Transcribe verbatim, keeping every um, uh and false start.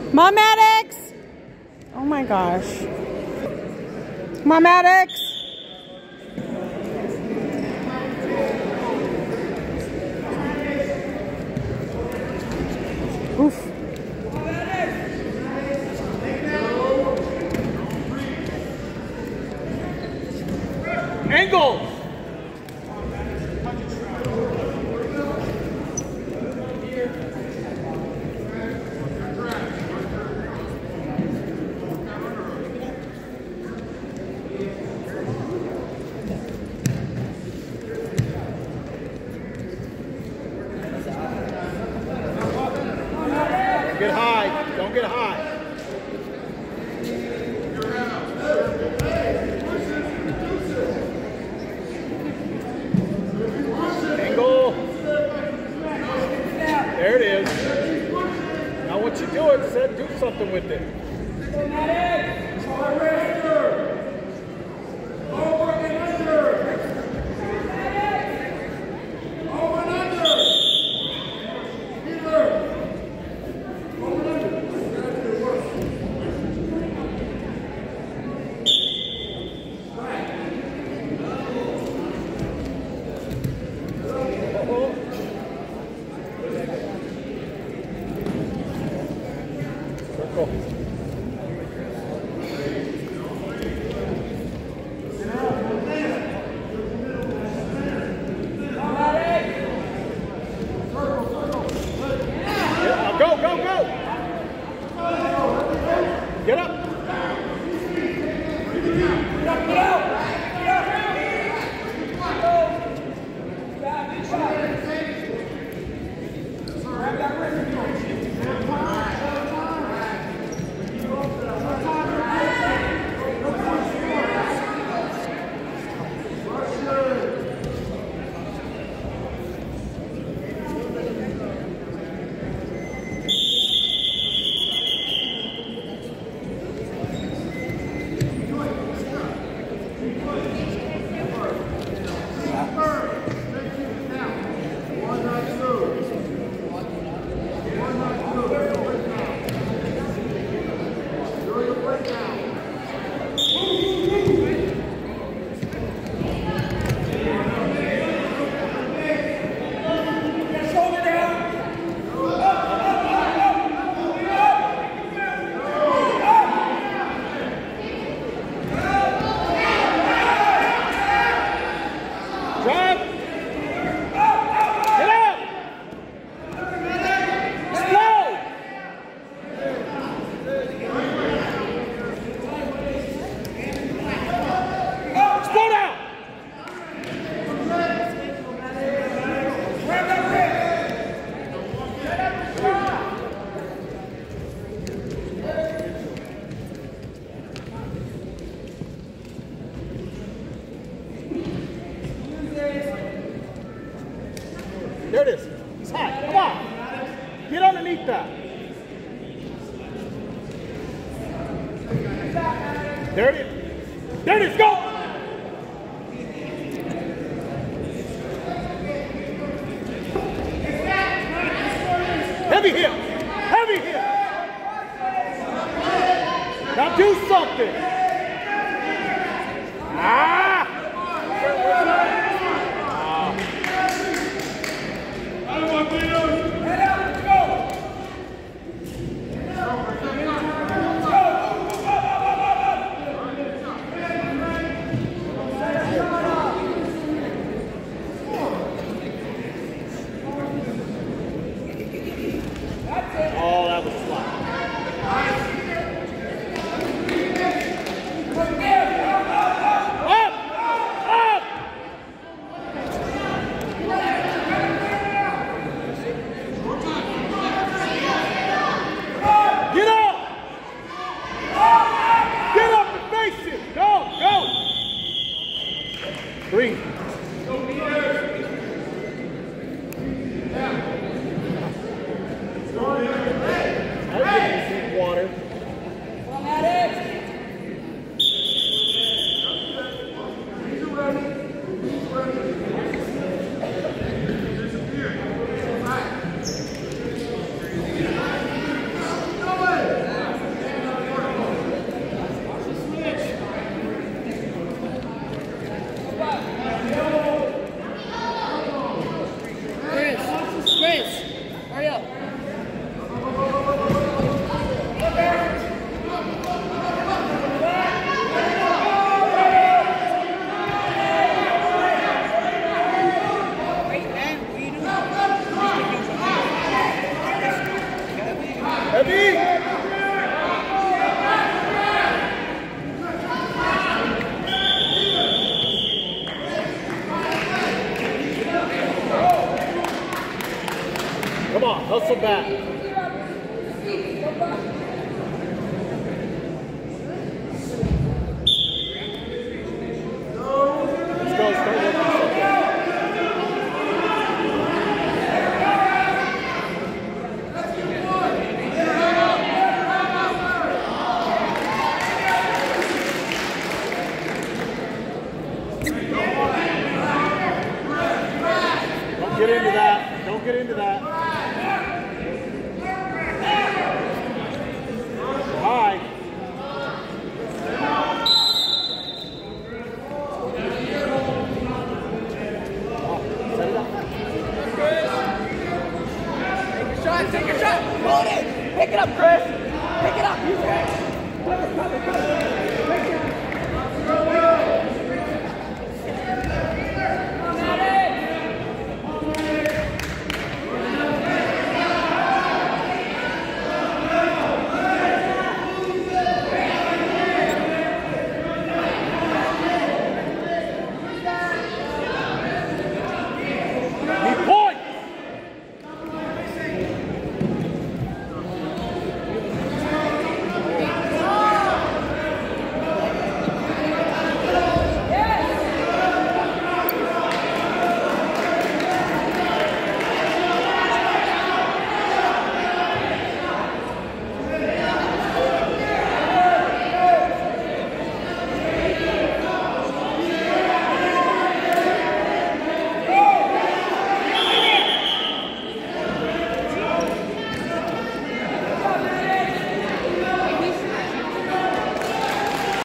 Come on, Maddox! Oh my gosh. Come on, Maddox! Oof. Angle! Get high. Don't get high. Angle. There it is. Now what you do is set, do something with it. Circle. Yeah, go, go, go! Get up! Get up, get out! There it is. It's high. Come on. Get underneath that. There it is. There it is. Go. Heavy hit. Heavy hit. Now do something. Ah. Oh, that was flat. Heavy. Come on, hustle back. Let's go, start working something. Don't get into that. Don't get into that. High. Oh, set it up. Take your shot, take your shot. Hold it. Pick it up, Chris. Pick it up. You can.